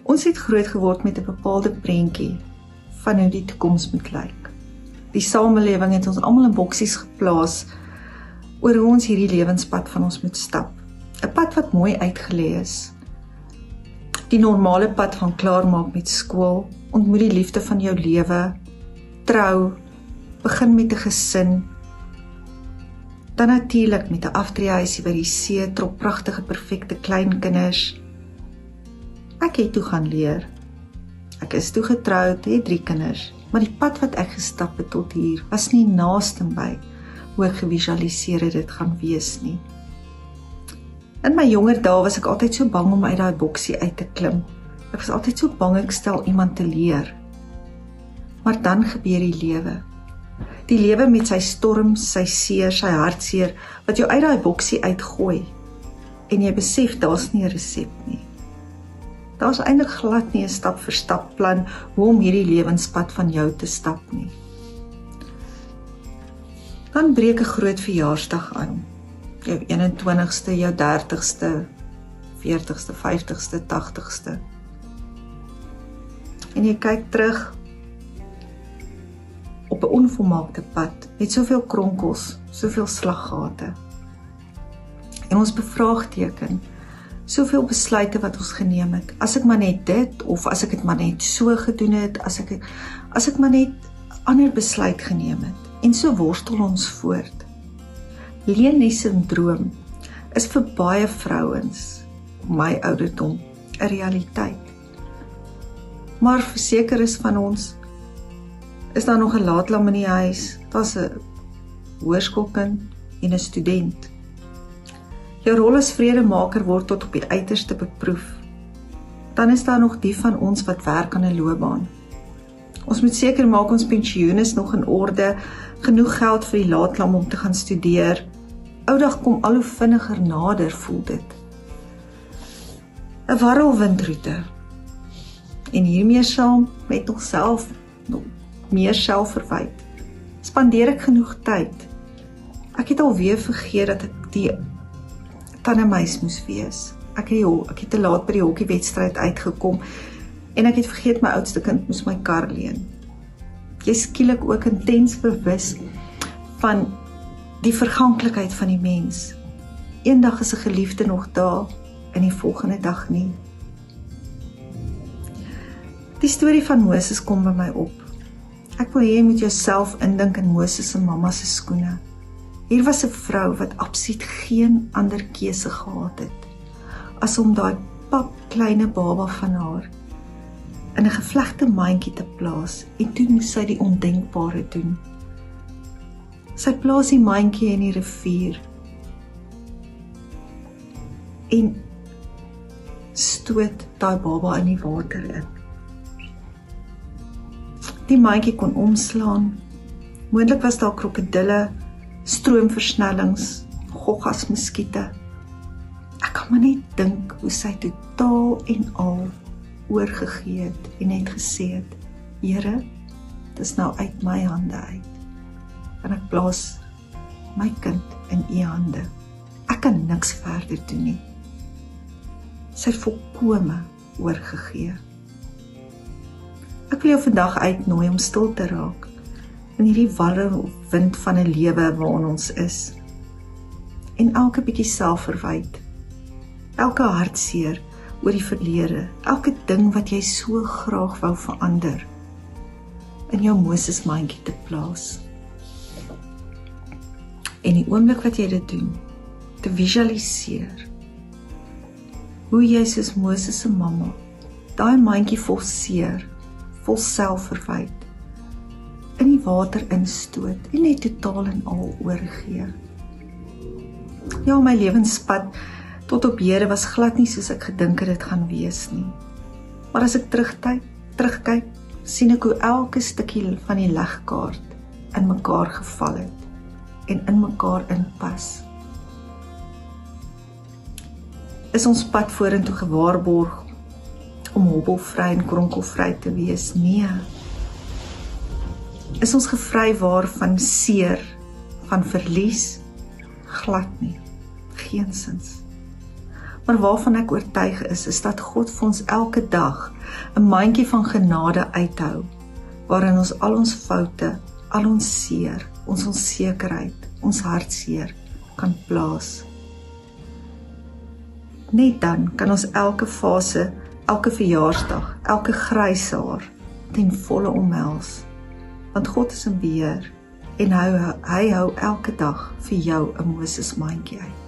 Ons het groot geword met 'n bepaalde prentjie van hoe die toekoms moet lyk. Die samelewing het ons almal in boksies geplaas oor hoe ons hierdie lewenspad van ons moet stap. 'n Pad wat mooi uitgelê is. Die normale pad van klaarmaak met skool, ontmoet die liefde van jou lewe, trou, begin met 'n gesin, dan natuurlik met 'n aftreehuisie by die see, trop pragtige, perfekte kleinkinders. Ek het toe gaan leer. Ek is toe getroud, het 3 kinders, maar die pad wat ek gestap het tot hier, was nie naaste by hoe ek gevisualiseer het dit gaan wees nie. In my jonger dae was ek altyd so bang om uit daai boksie uit te klim. Ek was altyd so bang ek stel iemand te leer. Maar dan gebeur die lewe. Die lewe met sy storms, sy seer, sy hartseer, wat jou uit daai boksie uitgooi. En jy besef, daar's nie 'n resep nie. Daar's eintlik glad nie 'n stap vir stap plan hoe om hierdie lewenspad van jou te stap nie. Dan breek 'n groot verjaarsdag aan. Jou 21ste, jou 30ste, 40ste, 50ste, 80ste. En jy kyk terug op 'n onvolmaakte pad, met soveel kronkels, soveel slaggate. En ons bevraagteken soveel besluite wat ons geneem het. As ek maar net dit, of as ek dit maar net so gedoen het, as ek maar net 'n ander besluit geneem het. En so worstel ons voort. Leennie-sindroom is vir baie vrouens, my ouderdom, 'n realiteit. Maar vir sekeres van ons is daar nog 'n laatlam in die huis, daar's 'n hoërskoolkind en 'n student. Jou rol as vredemaker word tot op die uiterste beproef. Dan is daar nog die van ons wat werk aan 'n loopbaan. Ons moet seker maak ons pensioen is nog in orde, genoeg geld vir die laatlam om te gaan studeer. Oudag kom al hoe vinniger nader, voel dit. 'n warrelwindroete. En hiermee saam met onsself nog meer selfverwyd. Spandeer ek genoeg tyd? Ek het alweer vergeet dat ek die tannemeis moes wees. Ek het te laat by die hokkiewedstryd uitgekom en ek het vergeet my oudste kind moes my kar leen. Jy skielik ook intens bewus van die verganklikheid van die mens. Eendag is 'n geliefde nog daar en die volgende dag nie. Die storie van Moses kom by my op. Ek wil hê jy moet jouself indink in Moses se mamma se skoene. Hier was 'n vrou wat absoluut geen ander keuse gehad het as om daai papkleine baba van haar in 'n gevlegte mandjie te plaas, en toe moes sy die ondenkbare doen. Sy plaas die mandjie in die rivier en stoot daai baba in die water in. Die mandjie kon omslaan. Moontlik was daar krokodille, stroomversnellings, goggas, muskiete. Ek kan maar net dink hoe sy totaal en al oorgegee het en net gesê het, Here, dis nou uit my hande uit. En ek plaas my kind in u hande. Ek kan niks verder doen nie. Sy het volkome oorgegee. Ek wil jou vandag uitnooi om stil te raak in hierdie warrelwind van 'n lewe waarin ons is. En elke bietjie selfverwyd, elke hartseer oor die verlede, elke ding wat jy so graag wou verander, in jou Moses mandjie te plaas. En die oomblik wat jy dit doen, te visualiseer, hoe jy soos Moses se mamma, daai mandjie vol seer, vol selfverwyd, in die water instoot en net totaal en al oorgee. Ja, my lewenspad tot op hede was glad nie soos ek gedink het dit gaan wees nie. Maar as ek terugkyk, sien ek hoe elke stukkie van die legkaart in mekaar geval het en in mekaar inpas. Is ons pad vorentoe gewaarborg om hobbelvry en kronkelvry te wees? Nee. Is ons gevrywaar van seer, van verlies? Glad nie. Geensins. Maar waarvan ek oortuig is dat God vir ons elke dag 'n mandjie van genade uithou, waarin ons al ons foute, al ons seer, ons onsekerheid, ons hartseer kan plaas. Net dan kan ons elke fase, elke verjaarsdag, elke grys haar ten volle omhels. Want God is in beheer en hy hou elke dag vir jou 'n Moses mandjie uit.